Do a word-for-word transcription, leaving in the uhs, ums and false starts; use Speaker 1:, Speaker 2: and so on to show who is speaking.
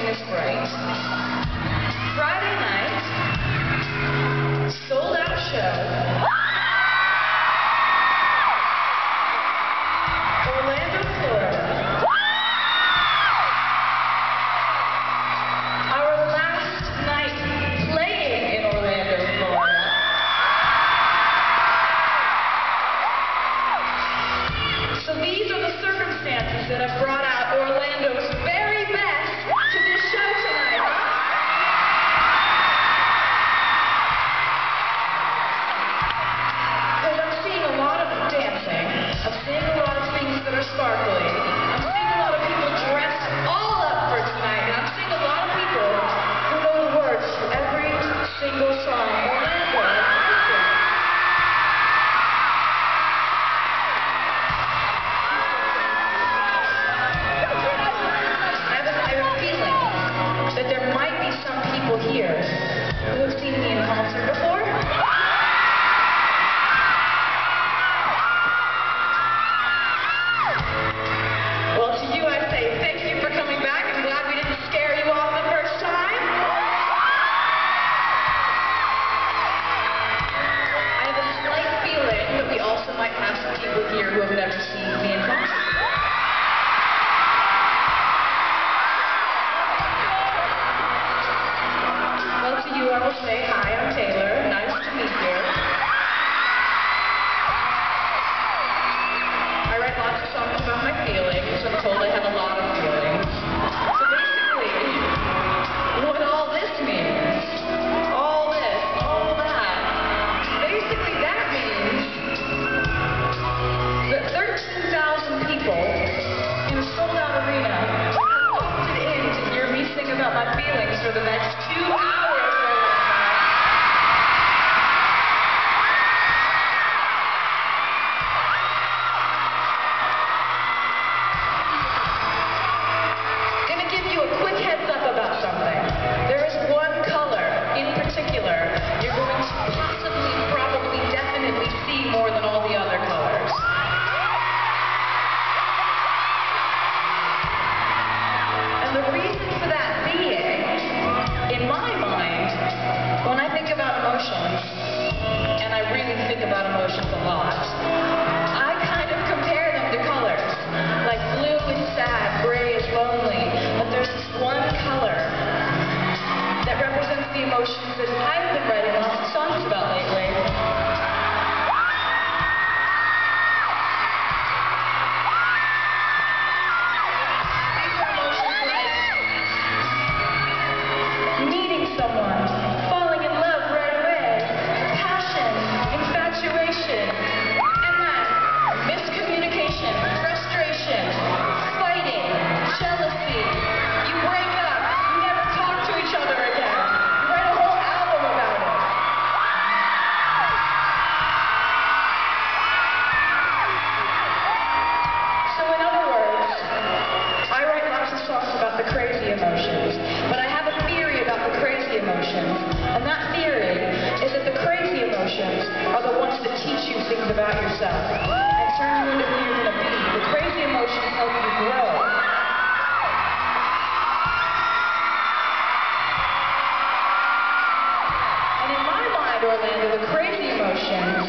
Speaker 1: is bright. Friday night, sold out show. Orlando, Florida. Our last night playing in Orlando, Florida. So these are the circumstances that have brought out Orlando's very best to this show tonight, huh? Because I'm seeing a lot of dancing. I'm seeing a lot of things that are sparkly. I'm seeing a lot of people dressed all up for tonight. And I'm seeing a lot of people who know the words to every single song. Orlando, that there might be some people here who have seen me in concert before. Well, to you I say thank you for coming back. I'm glad we didn't scare you off the first time. I have a slight feeling that we also might have some people here who have never seen me in concert. To you, I will say, hi, I'm Taylor. Nice to meet you. I write lots of songs about my feelings. I'm told I have a lot of feelings. So basically, what all this means, all this, all that, basically that means that thirteen thousand people in a sold-out arena have opted in to hear me sing about my feelings for the next two hours. And I really think about emotions a lot. I kind of compare them to colors. Like blue is sad, gray is lonely. But there's this one color that represents the emotions that I've been writing lots of songs about lately. These are emotions like meeting someone, falling in love right away, passion, infatuation, and then miscommunication, frustration, fighting, jealousy. You break up, you never talk to each other again. You write a whole album about it. So in other words, I write lots of songs about the crazy emotions, but I have a theory about the crazy emotions, and that theory is that the crazy emotions are the ones that teach you things about yourself and turn you into who you're going to be. The crazy emotions help you grow. And in my mind, Orlando, the crazy emotion